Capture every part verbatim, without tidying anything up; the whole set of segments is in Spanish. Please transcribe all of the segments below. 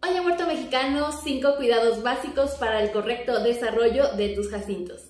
Hoy en Huerto Mexicano, cinco cuidados básicos para el correcto desarrollo de tus jacintos.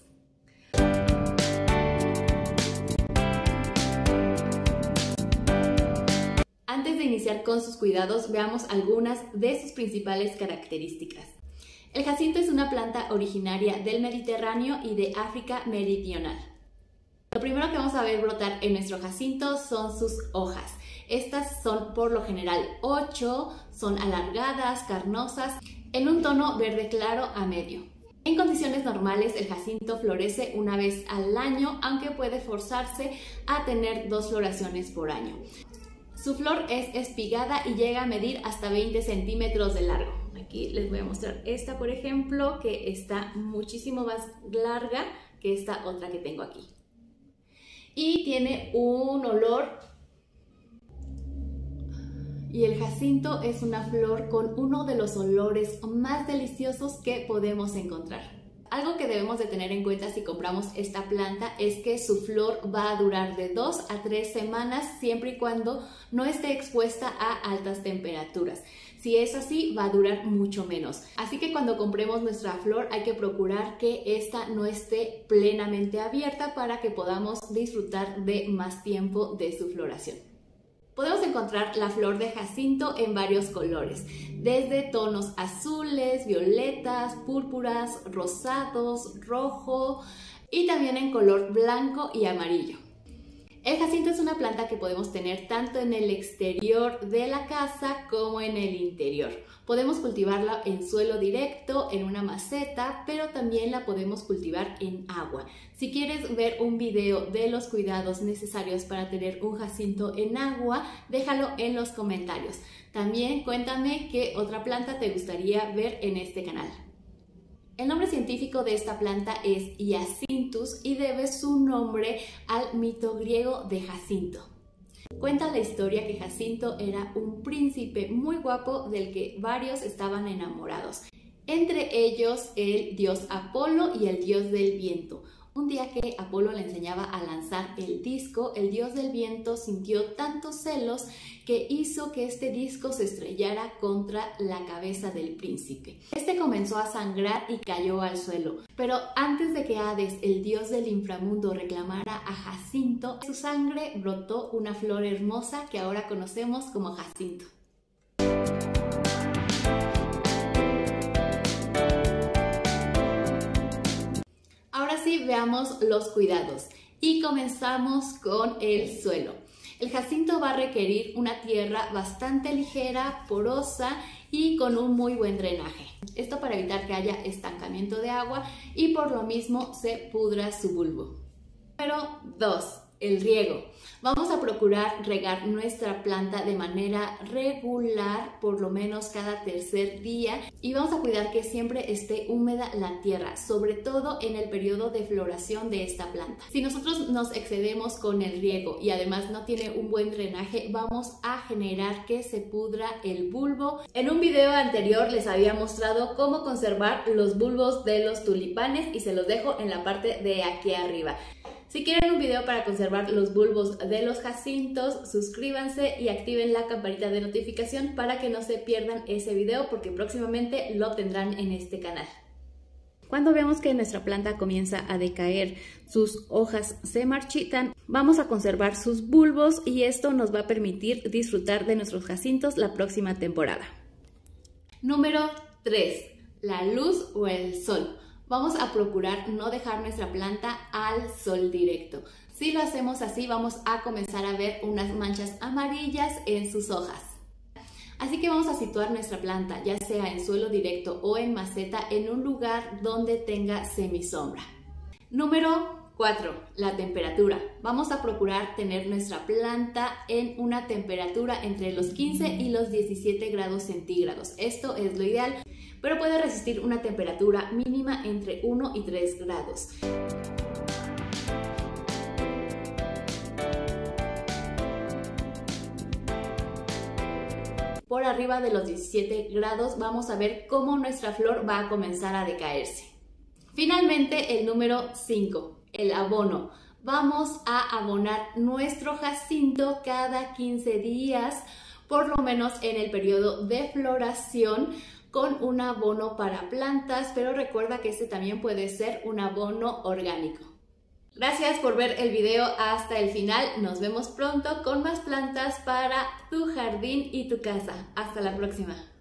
Antes de iniciar con sus cuidados, veamos algunas de sus principales características. El jacinto es una planta originaria del Mediterráneo y de África meridional. Lo primero que vamos a ver brotar en nuestro jacinto son sus hojas. Estas son por lo general ocho, son alargadas, carnosas, en un tono verde claro a medio. En condiciones normales el jacinto florece una vez al año, aunque puede forzarse a tener dos floraciones por año. Su flor es espigada y llega a medir hasta veinte centímetros de largo. Aquí les voy a mostrar esta, por ejemplo, que está muchísimo más larga que esta otra que tengo aquí. Y tiene un olor. Y el jacinto es una flor con uno de los olores más deliciosos que podemos encontrar. Algo que debemos de tener en cuenta si compramos esta planta es que su flor va a durar de dos a tres semanas siempre y cuando no esté expuesta a altas temperaturas. Si es así, va a durar mucho menos. Así que cuando compremos nuestra flor hay que procurar que esta no esté plenamente abierta para que podamos disfrutar de más tiempo de su floración. Podemos encontrar la flor de jacinto en varios colores, desde tonos azules, violetas, púrpuras, rosados, rojo y también en color blanco y amarillo. El jacinto es una planta que podemos tener tanto en el exterior de la casa como en el interior. Podemos cultivarla en suelo directo, en una maceta, pero también la podemos cultivar en agua. Si quieres ver un video de los cuidados necesarios para tener un jacinto en agua, déjalo en los comentarios. También cuéntame qué otra planta te gustaría ver en este canal. El nombre científico de esta planta es Hyacinthus y debe su nombre al mito griego de Jacinto. Cuenta la historia que Jacinto era un príncipe muy guapo del que varios estaban enamorados, entre ellos el dios Apolo y el dios del viento. Un día que Apolo le enseñaba a lanzar el disco, el dios del viento sintió tantos celos que hizo que este disco se estrellara contra la cabeza del príncipe. Este comenzó a sangrar y cayó al suelo, pero antes de que Hades, el dios del inframundo, reclamara a Jacinto, de su sangre brotó una flor hermosa que ahora conocemos como jacinto. Ahora sí, veamos los cuidados y comenzamos con el suelo. El jacinto va a requerir una tierra bastante ligera, porosa y con un muy buen drenaje. Esto para evitar que haya estancamiento de agua y por lo mismo se pudra su bulbo. Número dos. El riego. Vamos a procurar regar nuestra planta de manera regular, por lo menos cada tercer día, y vamos a cuidar que siempre esté húmeda la tierra, sobre todo en el periodo de floración de esta planta. Si nosotros nos excedemos con el riego y además no tiene un buen drenaje, vamos a generar que se pudra el bulbo. En un video anterior les había mostrado cómo conservar los bulbos de los tulipanes y se los dejo en la parte de aquí arriba. Si quieren un video para conservar los bulbos de los jacintos, suscríbanse y activen la campanita de notificación para que no se pierdan ese video porque próximamente lo tendrán en este canal. Cuando veamos que nuestra planta comienza a decaer, sus hojas se marchitan, vamos a conservar sus bulbos y esto nos va a permitir disfrutar de nuestros jacintos la próxima temporada. Número tres. La luz o el sol. Vamos a procurar no dejar nuestra planta al sol directo. Si lo hacemos así, vamos a comenzar a ver unas manchas amarillas en sus hojas. Así que vamos a situar nuestra planta, ya sea en suelo directo o en maceta, en un lugar donde tenga semisombra. Número cuatro. La temperatura. Vamos a procurar tener nuestra planta en una temperatura entre los quince y los diecisiete grados centígrados. Esto es lo ideal, pero puede resistir una temperatura mínima entre uno y tres grados. Por arriba de los diecisiete grados vamos a ver cómo nuestra flor va a comenzar a decaerse. Finalmente, el número cinco, el abono. Vamos a abonar nuestro jacinto cada quince días por lo menos en el periodo de floración, con un abono para plantas, pero recuerda que este también puede ser un abono orgánico. Gracias por ver el video hasta el final. Nos vemos pronto con más plantas para tu jardín y tu casa. Hasta la próxima.